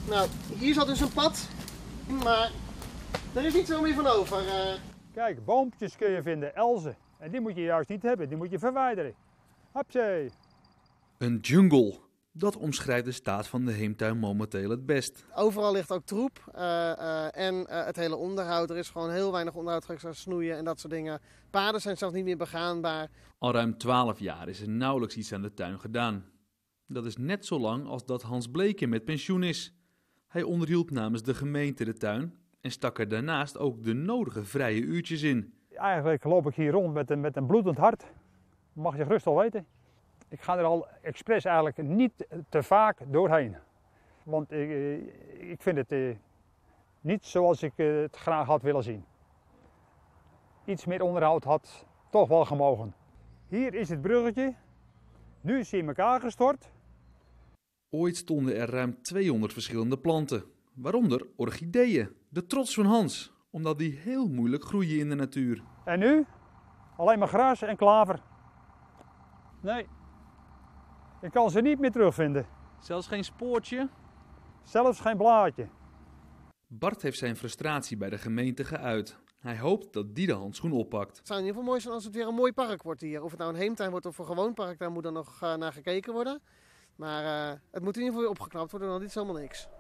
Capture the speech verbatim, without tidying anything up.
Nou, hier zat dus een pad, maar er is niet zo meer van over. Uh... Kijk, boompjes kun je vinden, elzen. En die moet je juist niet hebben, die moet je verwijderen. Hapzee. Een jungle. Dat omschrijft de staat van de heemtuin momenteel het best. Overal ligt ook troep uh, uh, en uh, het hele onderhoud. Er is gewoon heel weinig onderhoud, geweest, snoeien en dat soort dingen. Paden zijn zelfs niet meer begaanbaar. Al ruim twaalf jaar is er nauwelijks iets aan de tuin gedaan. Dat is net zo lang als dat Hans Bleken met pensioen is. Hij onderhield namens de gemeente de tuin en stak er daarnaast ook de nodige vrije uurtjes in. Eigenlijk loop ik hier rond met een, met een bloedend hart. Dat mag je gerust wel weten. Ik ga er al expres eigenlijk niet te vaak doorheen. Want ik, ik vind het eh, niet zoals ik het graag had willen zien. Iets meer onderhoud had toch wel gemogen. Hier is het bruggetje. Nu is hij in elkaar gestort. Ooit stonden er ruim tweehonderd verschillende planten. Waaronder orchideeën, de trots van Hans. Omdat die heel moeilijk groeien in de natuur. En nu? Alleen maar gras en klaver. Nee. Ik kan ze niet meer terugvinden. Zelfs geen spoortje? Zelfs geen blaadje. Bart heeft zijn frustratie bij de gemeente geuit. Hij hoopt dat die de handschoen oppakt. Het zou in ieder geval mooi zijn als het weer een mooi park wordt hier. Of het nou een heemtuin wordt of een gewoon park, daar moet dan nog uh, naar gekeken worden. Maar uh, het moet in ieder geval weer opgeknapt worden, want dit is helemaal niks.